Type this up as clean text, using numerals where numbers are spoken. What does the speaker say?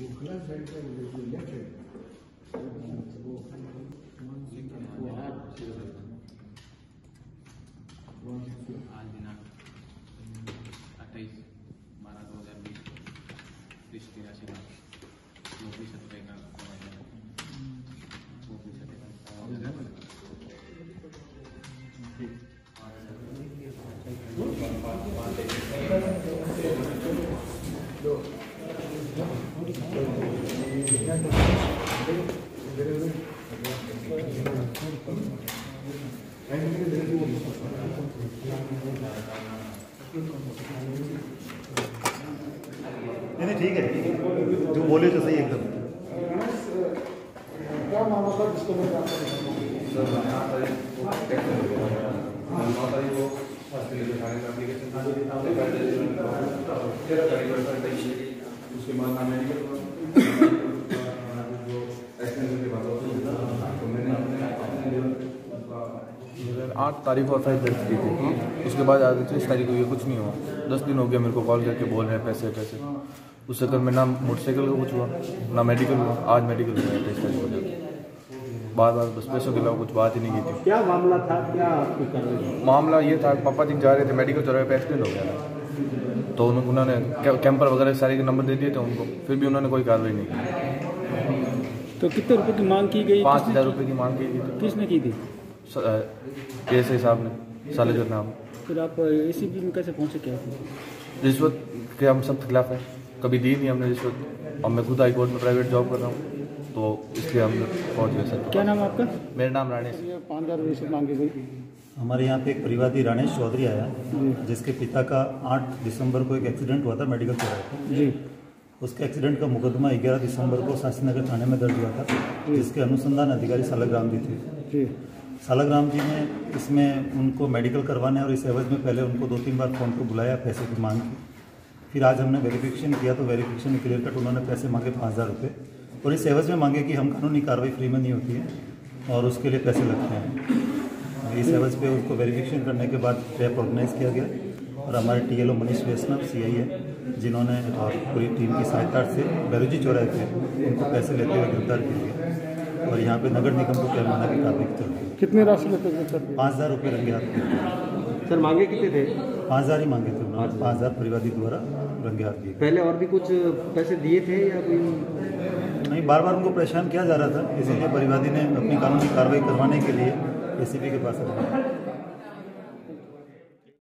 आज दिनांक 28/12/2020 83 लाख 29 रुपये का नहीं ठीक है, जो बोले तो सही एकदम। क्या मामला था जिसको मैं उसके बाद 8 तारीख और फाइल दर्ज की थी। उसके बाद आज 30 तारीख को ये कुछ नहीं हुआ। 10 दिन हो गया मेरे को कॉल करके बोल रहे हैं पैसे। उस चक्कर में ना मोटरसाइकिल का कुछ हुआ ना मेडिकल हुआ। आज मेडिकल हुआ 23 तारीख को जाकर बार बस पैसों के अलावा कुछ बात ही नहीं की थी। क्या मामला था, क्या मामला ये था पापा जी जा रहे थे मेडिकल चौराहे पे, एक्सीडेंट हो गया था। तो उन्होंने कैंपर वगैरह सारे के नंबर दे दिए थे उनको, फिर भी उन्होंने कोई कार्रवाई नहीं की। तो कितने रुपए की मांग की गई? 5000 रुपये की मांग की गई थी। किसने की थी? PSI साहब ने, सालेजर नाम। फिर आप ACP में कैसे पहुंचे? क्या रिश्वत के हम सब खिलाफ हैं, कभी दी नहीं हमने रिश्वत। और मैं खुद हाई कोर्ट में प्राइवेट जॉब कर रहा हूँ, तो इसलिए हम पहुँच गए सर। क्या नाम है आपका? मेरा नाम राणेश। 5000 रिश्वत मांगी गई। हमारे यहाँ पे एक परिवादी राणेश चौधरी आया, जिसके पिता का 8 दिसंबर को एक एक्सीडेंट हुआ था मेडिकल चौराहे पर जी। उसके एक्सीडेंट का मुकदमा 11 दिसंबर को शास्त्री थाने में दर्ज हुआ था, जिसके अनुसंधान अधिकारी सालग्राम जी थे। सालग्राम जी ने इसमें उनको मेडिकल करवाने और इस एवज में पहले उनको 2-3 बार फ़ोन पर बुलाया, पैसे की मांग की। फिर आज हमने वेरिफिकेशन किया तो वेरिफिकेशन में क्लियर कट उन्होंने पैसे मांगे 5000 रुपये, और इस एवज में मांगे कि हम कानूनी कार्रवाई फ्री में नहीं होती है और उसके लिए पैसे लगते हैं। इस एवज पे उसको वेरिफिकेशन करने के बाद ट्रैप ऑर्गेनाइज किया गया और हमारे TLO मनीष वैष्णव CI है, जिन्होंने और पूरी टीम की सहायता से बैरोजी चौराहे पे उनको पैसे लेते हुए गिरफ्तार किया गया और यहाँ पे नगर निगम को पैमाना की कार्रवाई चल रही है। कितने राशि लेते थे सर? 5000 रुपये रंगे हाथ दिए। सर मांगे कितने थे? 5000 ही मांगे थे उन्होंने। 5000 परिवादी द्वारा रंगे हाथ दिए। पहले और भी कुछ पैसे दिए थे या कोई? नहीं, बार बार उनको परेशान किया जा रहा था, इसीलिए परिवादी ने अपनी कानूनी कार्रवाई करवाने के लिए ACP के पास आया।